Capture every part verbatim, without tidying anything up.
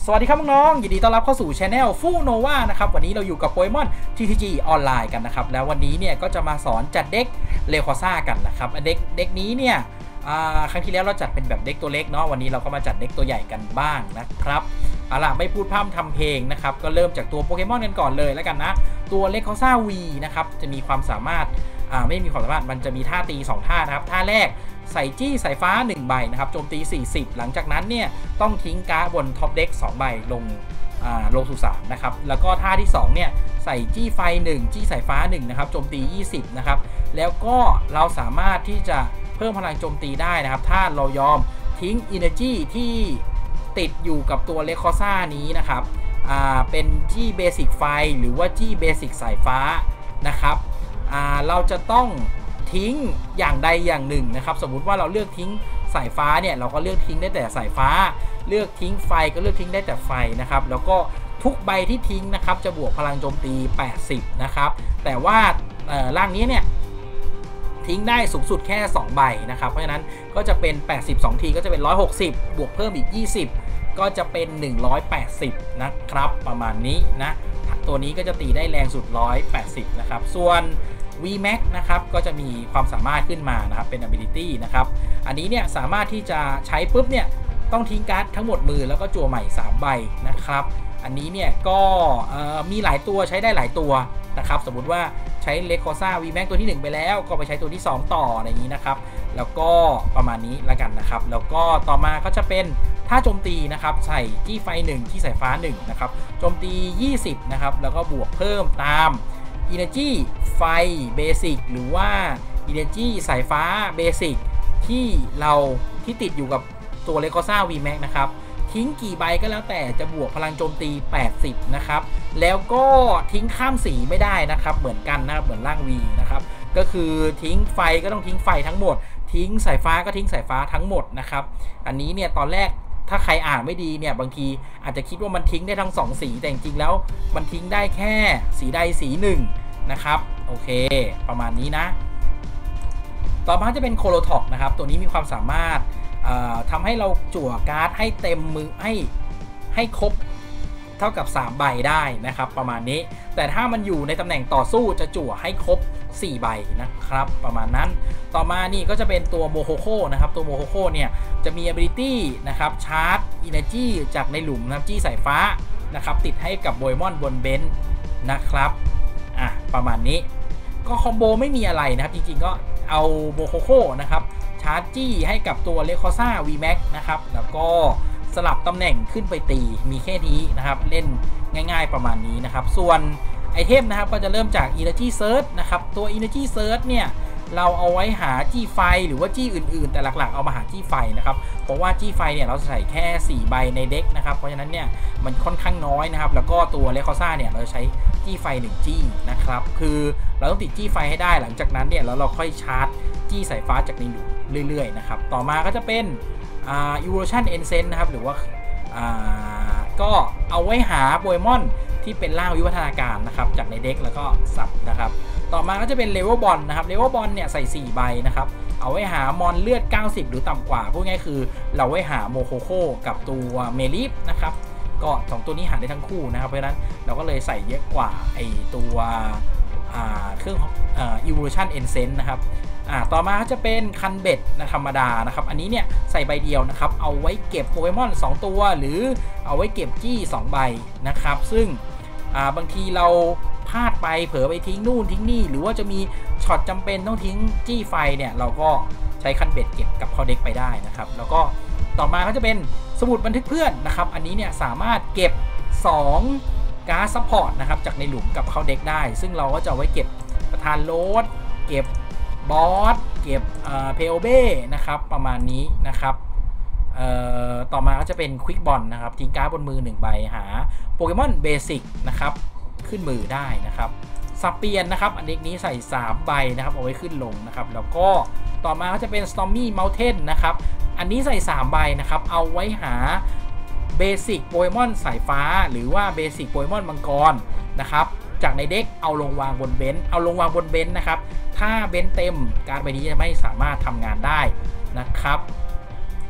สวัสดีครับน้องๆยินดีต้อนรับเข้าสู่ช anel ฟูโนวานะครับวันนี้เราอยู่กับโปเกมอน ที ที จี ออนไลน์กันนะครับแล้ววันนี้เนี่ยก็จะมาสอนจัดเด็กเลคอซ่ากันนะครับเด็กเด็กนี้เนี่ยครั้งที่แล้วเราจัดเป็นแบบเด็กตัวเล็กเนาะวันนี้เราก็มาจัดเด็กตัวใหญ่กันบ้างนะครับเอาล่ะไม่พูดพร่ำทำเพลงนะครับก็เริ่มจากตัวโปเกมอนกันก่อนเลยแล้วกันนะตัวเลคอซ่า วี นะครับจะมีความสามารถไม่มีความสามารถมันจะมีท่าตีสองท่านะครับท่าแรกใส่จี้สายฟ้าหนึ่งใบนะครับโจมตีสี่สิบหลังจากนั้นเนี่ยต้องทิ้งการ์ดบนท็อปเด็กสองใบลงลงสู่สามนะครับแล้วก็ท่าที่สองเนี่ยใส่จี้ไฟหนึ่งจี้สายฟ้าหนึ่งนะครับโจมตียี่สิบนะครับแล้วก็เราสามารถที่จะเพิ่มพลังโจมตีได้นะครับถ้าเรายอมทิ้ง Energy ที่ติดอยู่กับตัวเลคอซ่านี้นะครับเป็นจี้เบสิกไฟหรือว่าจี้เบสิกสายฟ้านะครับเราจะต้องทิ้งอย่างใดอย่างหนึ่งนะครับสมมุติว่าเราเลือกทิ้งสายฟ้าเนี่ยเราก็เลือกทิ้งได้แต่สายฟ้าเลือกทิ้งไฟก็เลือกทิ้งได้แต่ไฟนะครับแล้วก็ทุกใบที่ทิ้งนะครับจะบวกพลังโจมตีแปดสิบนะครับแต่ว่าร่างนี้เนี่ยทิ้งได้สูงสุดแค่สองใบนะครับเพราะฉะนั้นก็จะเป็นแปดสิบสองทีก็จะเป็นหนึ่งร้อยหกสิบบวกเพิ่มอีกยี่สิบก็จะเป็นหนึ่งร้อยแปดสิบนะครับประมาณนี้นะตัวนี้ก็จะตีได้แรงสุดหนึ่งร้อยแปดสิบนะครับส่วน วี แม็ก นะครับก็จะมีความสามารถขึ้นมานะครับเป็น ability นะครับอันนี้เนี่ยสามารถที่จะใช้ปุ๊บเนี่ยต้องทิ้งการ์ดทั้งหมดมือแล้วก็จั่วใหม่สามใบนะครับอันนี้เนี่ยก็มีหลายตัวใช้ได้หลายตัวนะครับสมมุติว่าใช้เลคอซ่า วี แม็ก ตัวที่หนึ่งไปแล้วก็ไปใช้ตัวที่สองต่ออะไรอย่างนี้นะครับแล้วก็ประมาณนี้แล้วกันนะครับแล้วก็ต่อมาก็จะเป็นถ้าโจมตีนะครับใส่จี้ไฟหนึ่งที่สายฟ้าหนึ่งนะครับโจมตียี่สิบนะครับแล้วก็บวกเพิ่มตาม Energy ไฟเบสิกหรือว่า Energy สายฟ้าเบสิกที่เราที่ติดอยู่กับตัวเลคอซ่า วี แม็ก นะครับทิ้งกี่ใบก็แล้วแต่จะบวกพลังโจมตีแปดสิบนะครับแล้วก็ทิ้งข้ามสีไม่ได้นะครับเหมือนกันนะครับเหมือนร่าง V นะครับก็คือทิ้งไฟก็ต้องทิ้งไฟทั้งหมดทิ้งสายฟ้าก็ทิ้งสายฟ้าทั้งหมดนะครับอันนี้เนี่ยตอนแรกถ้าใครอ่านไม่ดีเนี่ยบางทีอาจจะคิดว่ามันทิ้งได้ทั้งสองสีแต่จริงๆแล้วมันทิ้งได้แค่สีใดสีหนึ่งนะครับโอเคประมาณนี้นะต่อมาจะเป็นโคโลท็อกนะครับตัวนี้มีความสามารถทำให้เราจั่วการ์ดให้เต็มมือให้ให้ครบเท่ากับสามใบได้นะครับประมาณนี้แต่ถ้ามันอยู่ในตำแหน่งต่อสู้จะจั่วให้ครบสี่ใบนะครับประมาณนั้นต่อมานี่ก็จะเป็นตัวโมโคโคนะครับตัวโมโคโคเนี่ยจะมี ability นะครับชาร์จ energy จากในหลุมนะจี้สายฟ้านะครับติดให้กับโปเกมอนบนเบนช์นะครับอ่ะประมาณนี้ก็คอมโบไม่มีอะไรนะครับจริงๆก็เอาโมโคโคนะครับชาร์จจี้ให้กับตัวเลคอซ่า วี แม็ก นะครับแล้วก็สลับตำแหน่งขึ้นไปตีมีแค่นี้นะครับเล่นง่ายๆประมาณนี้นะครับส่วนไอเทมนะครับก็จะเริ่มจาก Energy Search นะครับตัว Energy Search เนี่ยเราเอาไว้หาจี้ไฟหรือว่าจี้อื่นๆแต่หลักๆเอามาหาจี้ไฟนะครับเพราะว่าจี้ไฟเนี่ยเราใส่แค่สี่ใบในเด็กนะครับเพราะฉะนั้นเนี่ยมันค่อนข้างน้อยนะครับแล้วก็ตัวเลคอซ่าเนี่ยเราใช้จี้ไฟหนึ่งจี้นะครับคือเราต้องติดจี้ไฟให้ได้หลังจากนั้นเนี่ยแล้วเราค่อยชาร์จจี้สายฟ้าจากในหลุมเรื่อยๆนะครับต่อมาก็จะเป็นอ่า Evolution Essence นะครับหรือว่าอ่าก็เอาไว้หาโปเกมอนที่เป็นร่างวิวัฒนาการนะครับจากในเด็กแล้วก็สับนะครับต่อมาก็จะเป็นเลเวลบอลนะครับเลเวลบอลเนี่ยใส่สี่ใบนะครับเอาไว้หามอนเลือดเก้าสิบหรือต่ำกว่าพูดง่ายคือเราไว้หาโมโคโคกับตัวเมลิฟนะครับก็สองตัวนี้หาได้ทั้งคู่นะครับเพราะฉะนั้นเราก็เลยใส่เยอะกว่าไอตัวเครื่อง Evolution Essence นะครับต่อมาจะเป็นคันเบ็ดนะธรรมดานะครับอันนี้เนี่ยใส่ใบเดียวนะครับเอาไว้เก็บโปเกมอนสองตัวหรือเอาไว้เก็บจี้สองใบนะครับซึ่งบางทีเราพลาดไปเผลอไปทิ้งนู่นทิ้งนี่หรือว่าจะมีช็อตจำเป็นต้องทิ้งจี้ไฟเนี่ยเราก็ใช้คันเบ็ดเก็บกับเข้าเด็กไปได้นะครับแล้วก็ต่อมาก็จะเป็นสมุดบันทึกเพื่อนนะครับอันนี้เนี่ยสามารถเก็บสองการ์ดซัพพอร์ตนะครับจากในหลุมกับเข้าเด็กได้ซึ่งเราก็จะไว้เก็บประธานโลดเก็บบอสเก็บเพลเบ้นะครับประมาณนี้นะครับต่อมาก็จะเป็นควิกบอลนะครับทิ้งการ์ดบนมือหนึ่งใบหาโปเกมอนเบสิกนะครับขึ้นมือได้นะครับสับเปลี่ยนนะครับอันนี้ใส่สามใบนะครับเอาไว้ขึ้นลงนะครับแล้วก็ต่อมาก็จะเป็น Stormy Mountain นะครับอันนี้ใส่สามใบนะครับเอาไว้หาเบสิกโปเกมอนสายฟ้าหรือว่าเบสิกโปเกมอนมังกรนะครับจากในเด็กเอาลงวางบนเบนช์เอาลงวางบนเบนช์นะครับถ้าเบนช์เต็มการ์ดใบนี้จะไม่สามารถทำงานได้นะครับ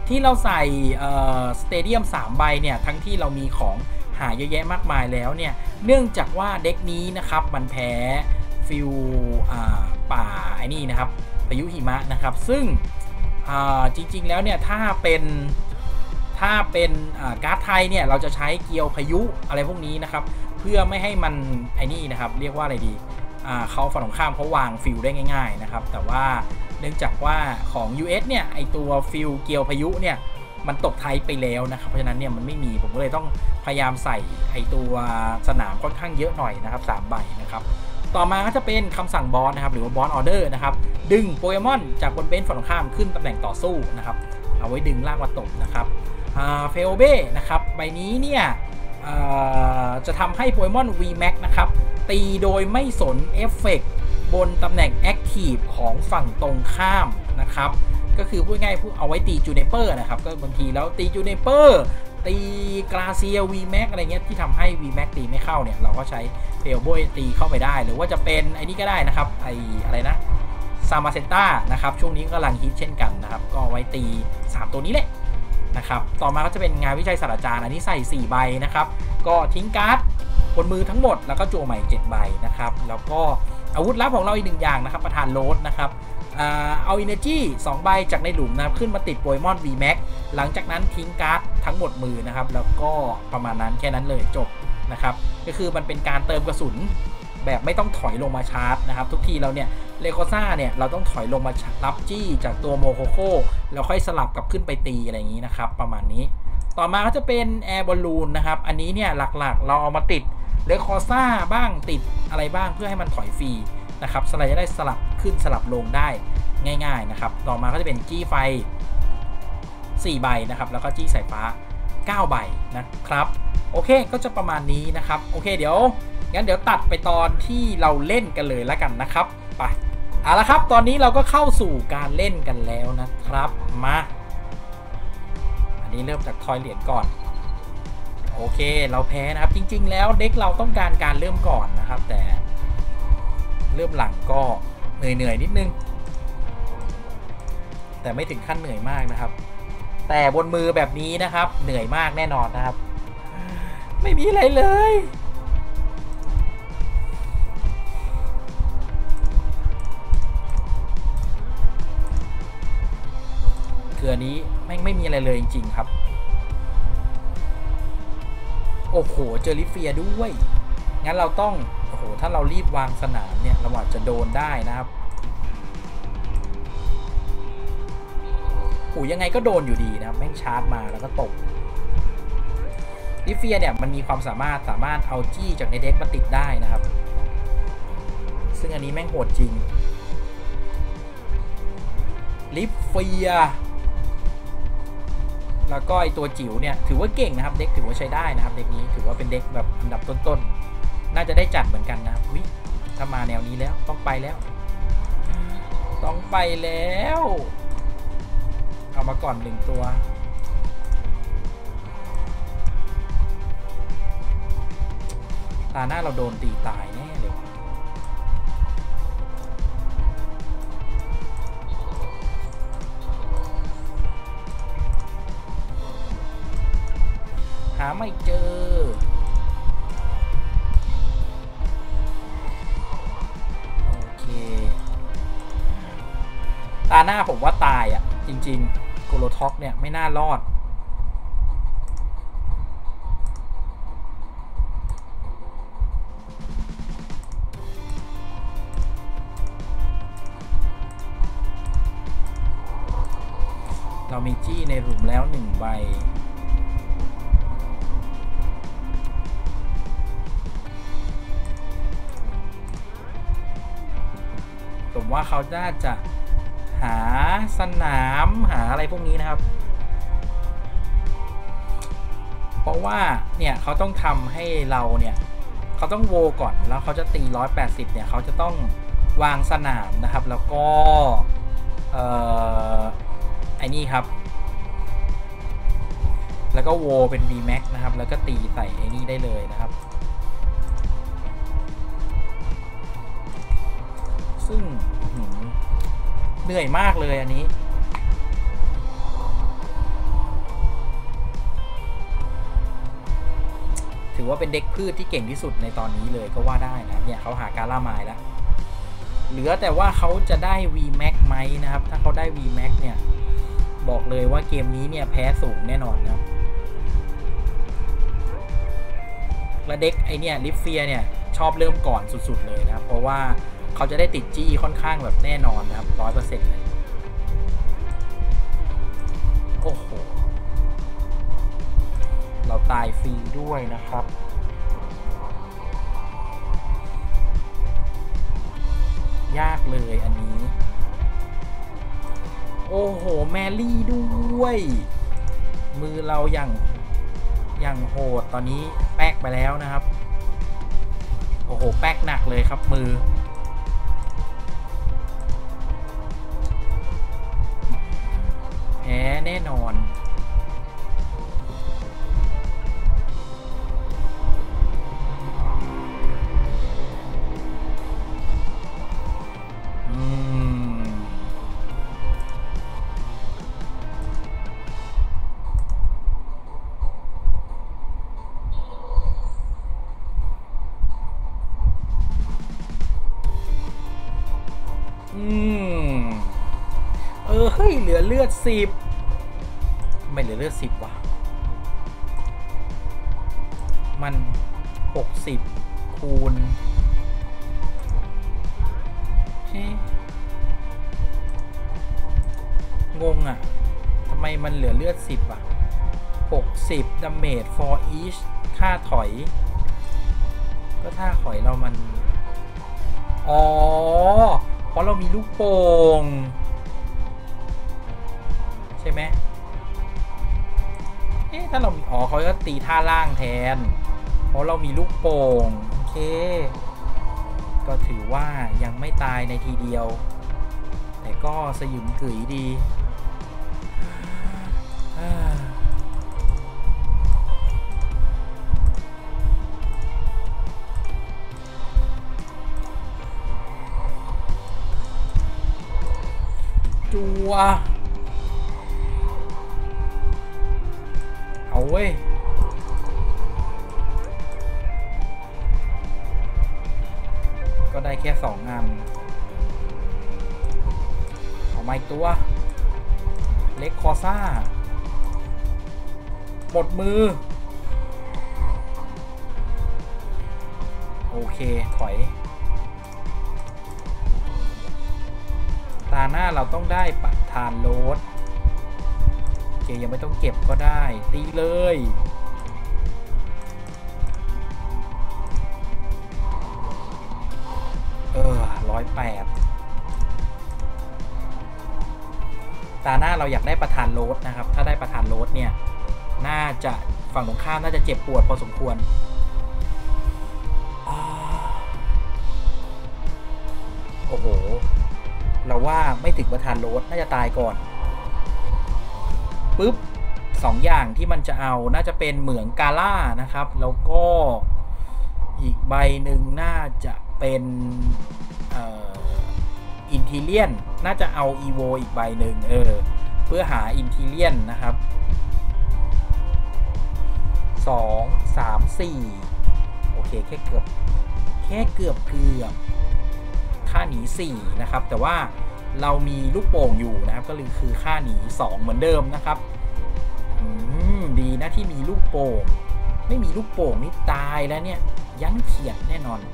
ที่เราใส่สเตเดียมสามใบเนี่ยทั้งที่เรามีของหาเยอะแยะมากมายแล้วเนี่ยเนื่องจากว่าเด็กนี้นะครับมันแพ้ฟิลป่าไอ้นี่นะครับพายุหิมะนะครับซึ่งจริงๆแล้วเนี่ยถ้าเป็นถ้าเป็นการ์ดไทยเนี่ยเราจะใช้เกียวพายุอะไรพวกนี้นะครับเพื่อไม่ให้มันไอ้นี่นะครับเรียกว่าอะไรดีเขาฝั่งตรงข้ามเขาวางฟิลได้ง่ายๆนะครับแต่ว่าเนื่องจากว่าของ ยู เอส เนี่ยไอตัวฟิลเกียวพายุเนี่ยมันตกไทยไปแล้วนะครับเพราะฉะนั้นเนี่ยมันไม่มีผมก็เลยต้องพยายามใส่ไอตัวสนามค่อนข้างเยอะหน่อยนะครับสามใบนะครับต่อมาก็จะเป็นคำสั่งบอสนะครับหรือว่าบอสออเดอร์นะครับดึงโปเกมอนจากบนเบนฝั่งตรงข้ามขึ้นตำแหน่งต่อสู้นะครับเอาไว้ดึงลากมาตบนะครับเฟลเบ้นะครับใบนี้เนี่ยจะทำให้โปเกมอน วี แม็ก นะครับตีโดยไม่สนเอฟเฟกต์บนตำแหน่ง Active ของฝั่งตรงข้ามนะครับก็คือพูดง่ายพูดเอาไว้ตีจูเนเปอร์นะครับก็บางทีแล้วตีจูเนเปอร์ตีกราเซีย วี แม็ก อะไรเงี้ยที่ทำให้ วี แม็ก ตีไม่เข้าเนี่ยเราก็ใช้เฟลโบยตีเข้าไปได้หรือว่าจะเป็นไอ้นี่ก็ได้นะครับไออะไรนะซามาเซนต้านะครับช่วงนี้กำลังฮิตเช่นกันนะครับก็ไว้ตีสามตัวนี้แหละนะครับต่อมาก็จะเป็นงานวิจัยศาสตราจารย์อันนี้ใส่สี่ใบนะครับก็ทิ้งการ์ดบนมือทั้งหมดแล้วก็จั่วใหม่เจ็ดใบนะครับแล้วก็อาวุธลับของเราอีกหนึ่งอย่างนะครับประธานโรสนะครับเอา Energy สองใบจากในหลุมนะครับขึ้นมาติดโปเกมอน วี แม็ก หลังจากนั้นทิ้งการ์ดทั้งหมดมือนะครับแล้วก็ประมาณนั้นแค่นั้นเลยจบนะครับก็คือมันเป็นการเติมกระสุนแบบไม่ต้องถอยลงมาชาร์จนะครับทุกทีเราเนี่ยเลโคซ่าเนี่ยเราต้องถอยลงมารับจี้จากตัวโมโคโค่แล้วค่อยสลับกับขึ้นไปตีอะไรอย่างนี้นะครับประมาณนี้ต่อมาก็จะเป็นแอร์บอลลูนนะครับอันนี้เนี่ยหลักๆเราเอามาติดเลโคซ่าบ้างติดอะไรบ้างเพื่อให้มันถอยฟรีนะครับสไลด์จะได้สลับขึ้นสลับลงได้ง่ายๆนะครับต่อมาก็จะเป็นจี้ไฟสี่ใบนะครับแล้วก็จี้สายฟ้าเก้าใบนะครับโอเคก็จะประมาณนี้นะครับโอเคเดี๋ยวงั้นเดี๋ยวตัดไปตอนที่เราเล่นกันเลยแล้วกันนะครับไปเอาละครับตอนนี้เราก็เข้าสู่การเล่นกันแล้วนะครับมาอันนี้เริ่มจากทอยเหรียญก่อนโอเคเราแพ้นะครับจริงๆแล้วเด็กเราต้องการการเริ่มก่อนนะครับแต่เริ่มหลังก็เหนื่อยๆนิดนึงแต่ไม่ถึงขั้นเหนื่อยมากนะครับแต่บนมือแบบนี้นะครับเหนื่อยมากแน่นอนนะครับไม่มีอะไรเลยคืออันนี้แม่งไม่มีอะไรเลยจริงๆครับโอ้โหเจอลิเฟียด้วยงั้นเราต้องโอ้โหถ้าเรารีบวางสนามเนี่ยเราอาจจะโดนได้นะครับโอ้ยังไงก็โดนอยู่ดีนะครับแม่งชาร์จมาแล้วก็ตกลิเฟียเนี่ยมันมีความสามารถสามารถเอาจี้จากในเด็กมาติดได้นะครับซึ่งอันนี้แม่งโหดจริงลิเฟียแล้วก็ไอตัวจิ๋วเนี่ยถือว่าเก่งนะครับเด็กถือว่าใช้ได้นะครับเด็กนี้ถือว่าเป็นเด็กแบบอันดับต้นๆน่าจะได้จัดเหมือนกันนะวิถ้ามาแนวนี้แล้วต้องไปแล้วต้องไปแล้วเอามาก่อนหนึ่งตัวตาหน้าเราโดนตีตายแน่เลยหาไม่เจอโอเคตาหน้าผมว่าตายอ่ะจริงๆโกโลท็อกเนี่ยไม่น่ารอดเรามีจี้ในหลุมแล้วหนึ่งใบผมว่าเขาน่าจะหาสนามหาอะไรพวกนี้นะครับเพราะว่าเนี่ยเขาต้องทำให้เราเนี่ยเขาต้องโวก่อนแล้วเขาจะตีหนึ่งร้อยแปดสิบเนี่ยเขาจะต้องวางสนามนะครับแล้วก็เอ่อไอ้นี่ครับแล้วก็โวเป็น วี แม็ก นะครับแล้วก็ตีใส่ไอ้นี่ได้เลยนะครับซึ่งเหนื่อยมากเลยอันนี้ถือว่าเป็นเด็กพืชที่เก่งที่สุดในตอนนี้เลยก็ว่าได้นะเนี่ยเขาหาการล่าไม้แล้วเหลือแต่ว่าเขาจะได้ วี แม็ก ไหมนะครับถ้าเขาได้ วี แม็ก เนี่ยบอกเลยว่าเกมนี้เนี่ยแพ้สูงแน่นอนนะครับและเด็กไอเนี่ยลิฟเฟียเนี่ยชอบเริ่มก่อนสุดๆเลยนะครับเพราะว่าเขาจะได้ติดจี้ค่อนข้างแบบแน่นอนนะครับร้อยเปอร์เซ็นต์เลยโอ้โหเราตายฟรีด้วยนะครับยากเลยอันนี้โอ้โหแมรี่ด้วยมือเราอย่างอย่างโหดตอนนี้แป๊กไปแล้วนะครับโอ้โหแป๊กหนักเลยครับมือแพ้แน่นอนเออเฮ้ยเหลือเลือดสิบไม่เหลือเลือดสิบวะมันหกสิบคูณงงอ่ะทำไมมันเหลือเลือดสิบอ่ะหกสิบ damage for each ค่าถอยก็ถ้าถอยเรามันอ๋อเพราะเรามีลูกโป่งใช่ไหมเอ๊ะถ้าเรามีอ๋อเขาก็ตีท่าล่างแทนเพราะเรามีลูกโป่งโอเคก็ถือว่ายังไม่ตายในทีเดียวแต่ก็สยุมกึ๋ยดีจัวเอาเว้ยก็ได้แค่สองงานเอาไม้ตัวเล็กคอซ่าหมดมือโอเคถอยตาหน้าเราต้องได้ปัดทานโลดโอเคยังไม่ต้องเก็บก็ได้ตีเลยเออร้อยแปดตาหน้าเราอยากได้ประธานโลดนะครับถ้าได้ประธานโลดเนี่ยน่าจะฝั่งตรงข้ามน่าจะเจ็บปวดพอสมควรโอ้โหเราว่าไม่ถึงประธานโลดน่าจะตายก่อนปุ๊บสองอย่างที่มันจะเอาน่าจะเป็นเหมืองกาล่านะครับแล้วก็อีกใบหนึ่งน่าจะเป็นอินทีเลียนน่าจะเอาอีโวอีกใบหนึ่งเออเพื่อหาอินทีเลียนนะครับสองสามสี่โอเคแค่เกือบแค่เกือบเกือบค่าหนีสี่นะครับแต่ว่าเรามีลูกโป่งอยู่นะครับก็เลยคือค่าหนีสองเหมือนเดิมนะครับดีนะที่มีลูกโป่งไม่มีลูกโป่งนี่ตายแล้วเนี่ยยั้งเขียดแน่นอน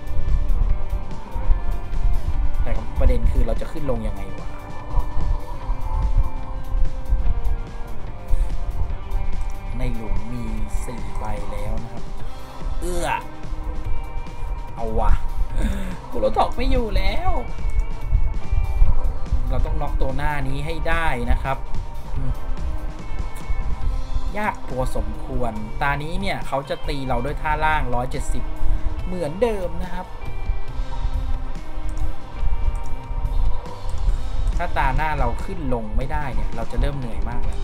แต่ประเด็นคือเราจะขึ้นลงยังไงวะในหลุมมีสี่ใบแล้วนะครับเอื้อเอาวะกูโรตอกไม่อยู่แล้วเราต้องน็อกตัวหน้านี้ให้ได้นะครับยากพอสมควรตานี้เนี่ยเขาจะตีเราด้วยท่าล่างหนึ่งร้อยเจ็ดสิบเหมือนเดิมนะครับถ้าตาหน้าเราขึ้นลงไม่ได้เนี่ยเราจะเริ่มเหนื่อยมากแล้ว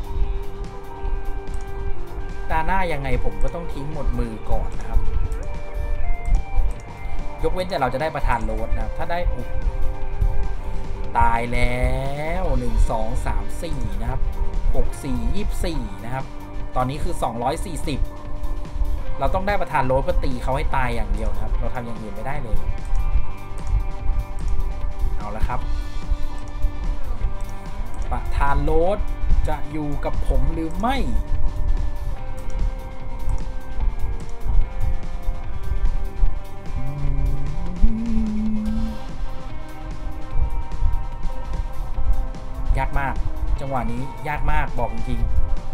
ตาหน้ายังไงผมก็ต้องทิ้งหมดมือก่อนนะครับยกเว้นแต่เราจะได้ประธานโลดนะครับถ้าได้อุตายแล้วหนึ่ง สอง สาม สี่นะครับหก สี่ ยี่สิบสี่นะครับตอนนี้คือสองร้อยสี่สิบเราต้องได้ประธานโรสเพื่อตีเขาให้ตายอย่างเดียวครับเราทำอย่างอื่นไม่ได้เลยเอาละครับประธานโรสจะอยู่กับผมหรือไม่ยากมากจังหวะนี้ยากมากบอกจริง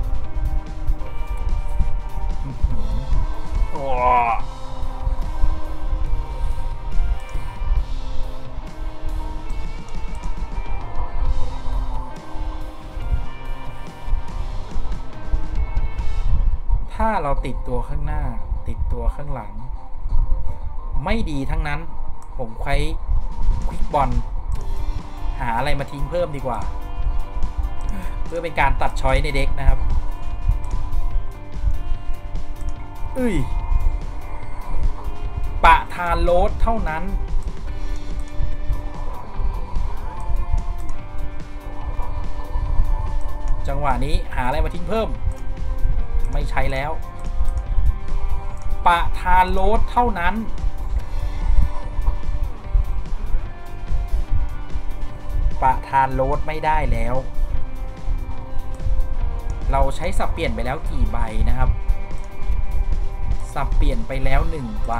ๆโอ้ถ้าเราติดตัวข้างหน้าติดตัวข้างหลังไม่ดีทั้งนั้นผมใช้ควิกบอลหาอะไรมาทิ้งเพิ่มดีกว่าเพื่อเป็นการตัดช้อยในเด็กนะครับเอ้ยปะทานโรสเท่านั้นจังหวะนี้หาอะไรมาทิ้งเพิ่มไม่ใช้แล้วปะทานโรสเท่านั้นปะทานโรสไม่ได้แล้วเราใช้สับเปลี่ยนไปแล้วกี่ใบนะครับสับเปลี่ยนไปแล้วหนึ่งใบ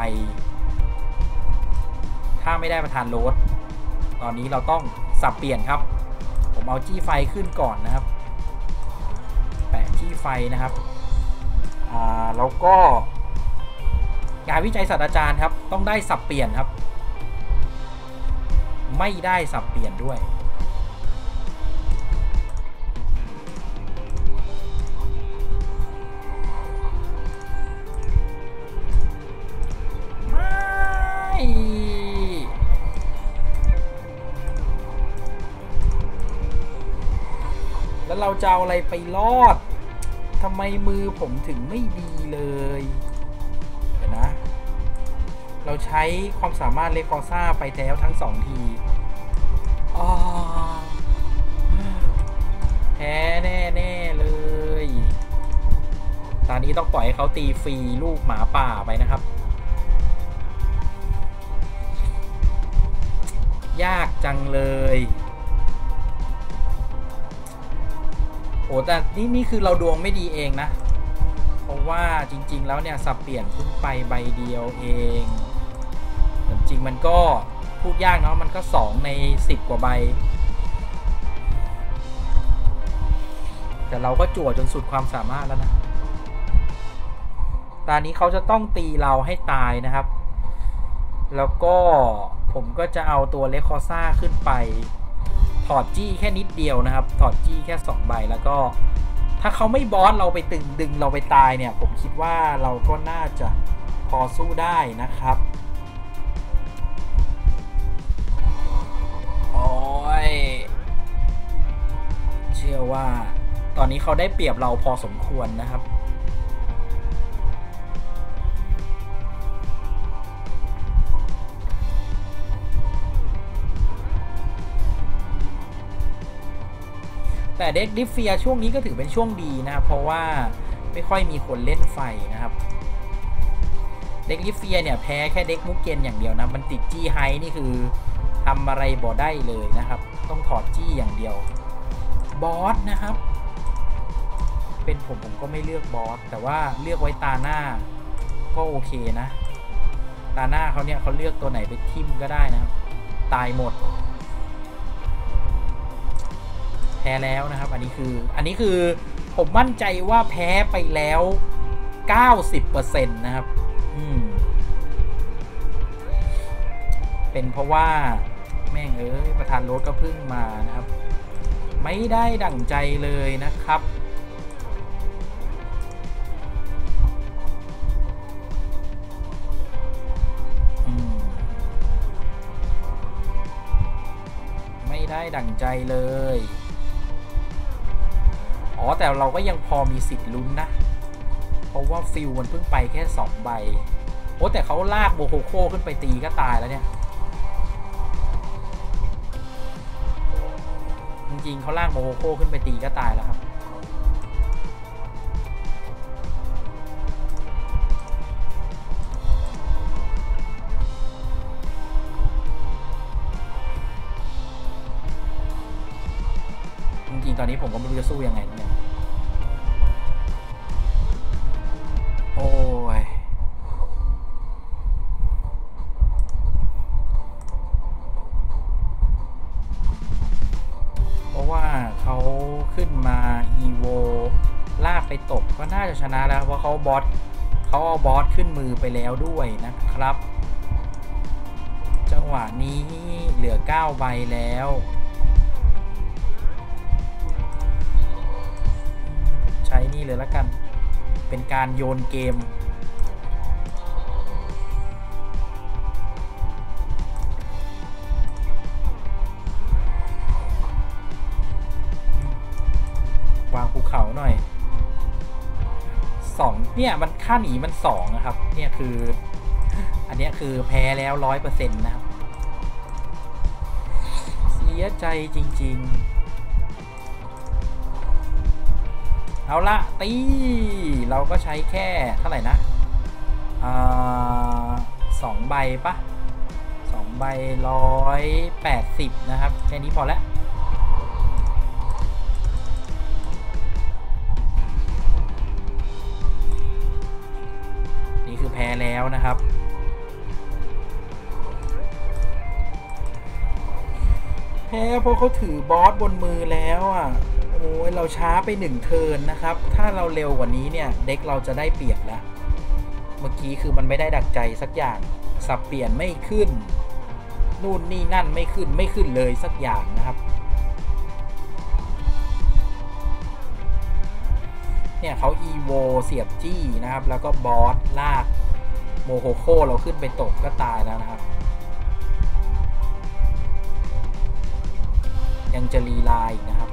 ถ้าไม่ได้ประธานโรสตอนนี้เราต้องสับเปลี่ยนครับผมเอาจี้ไฟขึ้นก่อนนะครับแปะจี้ไฟนะครับอ่าแล้วก็งานวิจัยศาสตราจารย์ครับต้องได้สับเปลี่ยนครับไม่ได้สับเปลี่ยนด้วยแล้วเราจะเอาอะไรไปรอดทำไมมือผมถึงไม่ดีเลยเดี๋ยวนะเราใช้ความสามารถเลคอซ่าไปแล้วทั้งสองทีแพ้แน่แน่เลยตอนนี้ต้องปล่อยให้เขาตีฟรีลูกหมาป่าไปนะครับยากจังเลยโอ้แต่นี่นี่คือเราดวงไม่ดีเองนะเพราะว่าจริงๆแล้วเนี่ยสับเปลี่ยนเพิ่งไปใบเดียวเองจริงมันก็พูดยากเนาะมันก็สองในสิบกว่าใบแต่เราก็จั่วจนสุดความสามารถแล้วนะตอนนี้เขาจะต้องตีเราให้ตายนะครับแล้วก็ผมก็จะเอาตัวเลคอซ่าขึ้นไปถอดจี้แค่นิดเดียวนะครับถอดจี้แค่สองใบแล้วก็ถ้าเขาไม่บอสเราไปตึงดึงเราไปตายเนี่ยผมคิดว่าเราก็น่าจะพอสู้ได้นะครับโอ้ยเชื่อว่าตอนนี้เขาได้เปรียบเราพอสมควรนะครับแต่เด็กดิฟเฟียช่วงนี้ก็ถือเป็นช่วงดีนะครับเพราะว่าไม่ค่อยมีคนเล่นไฟนะครับเด็กดิฟเฟียเนี่ยแพ้แค่เด็กมุกเกนอย่างเดียวนะมันติดจี้ไฮนี่คือทำอะไรบ่ได้เลยนะครับต้องถอดจี้อย่างเดียวบอสนะครับเป็นผมผมก็ไม่เลือกบอสแต่ว่าเลือกไว้ตาหน้าก็โอเคนะตาหน้าเขาเนี่ยเขาเลือกตัวไหนไปทิมก็ได้นะครับตายหมดแพ้แล้วนะครับอันนี้คืออันนี้คือผมมั่นใจว่าแพ้ไปแล้ว เก้าสิบเปอร์เซ็นต์ นะครับอืมเป็นเพราะว่าแม่งเอ้ยประธานโรสก็เพิ่งมานะครับไม่ได้ดั่งใจเลยนะครับไม่ได้ดั่งใจเลยอ๋อแต่เราก็ยังพอมีสิทธิ์ลุ้นนะเพราะว่าฟิลมันเพิ่งไปแค่สองใบโอ้แต่เขาลากโบโคโค่ขึ้นไปตีก็ตายแล้วเนี่ยจริงๆเขาลากโบโคโค่ขึ้นไปตีก็ตายแล้วครับๆตอนนี้ผมก็ไม่รู้จะสู้ยังไงเนี่ยโอ้ยเพราะว่าเขาขึ้นมาอีโวลากไปตกก็น่าจะชนะแล้วเพราะเขาบอสเขาเอาบอสขึ้นมือไปแล้วด้วยนะครับจังหวะนี้เหลือเก้าใบแล้วใช้นี่เลยละกันเป็นการโยนเกมวางภูเขาหน่อยสองเนี่ยมันค่าหนีมันสองนะครับเนี่ยคืออันนี้คือแพ้แล้วร้อยเปอร์เซ็นต์นะครับเสียใจจริงๆเอาละตีเราก็ใช้แค่เท่าไหร่นะอ่าสองใบปะสองใบร้อยแปดสิบนะครับแค่นี้พอแล้วนี่คือแพ้แล้วนะครับแพ้เพราะเขาถือบอสบนมือแล้วอ่ะโอ้ยเราช้าไปหนึ่งเทิร์นนะครับถ้าเราเร็วกว่านี้เนี่ยเด็กเราจะได้เปรียบแล้วเมื่อกี้คือมันไม่ได้ดักใจสักอย่างสับเปลี่ยนไม่ขึ้นนู่นนี่นั่นไม่ขึ้นไม่ขึ้นเลยสักอย่างนะครับเนี่ยเขาอีโวเสียบจี้นะครับแล้วก็บอสลากโมโฮโคเราขึ้นไปตกก็ตายแล้วนะครับยังจะรีไลน์นะครับ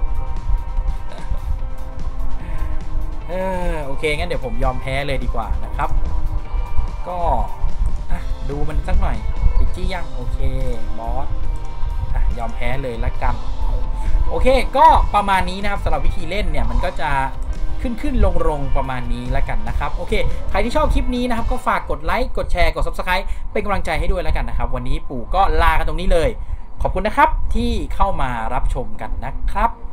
เออโอเคงั้นเดี๋ยวผมยอมแพ้เลยดีกว่านะครับก็ดูมันสักหน่อยติดจี้ยังโอเคบอสยอมแพ้เลยละกันโอเคก็ประมาณนี้นะครับสำหรับวิธีเล่นเนี่ยมันก็จะขึ้นขึ้นลงลงประมาณนี้ละกันนะครับโอเคใครที่ชอบคลิปนี้นะครับก็ฝากกดไลค์กดแชร์กด ซับสไครบ์ เป็นกำลังใจให้ด้วยละกันนะครับวันนี้ปู่ก็ลากันตรงนี้เลยขอบคุณนะครับที่เข้ามารับชมกันนะครับ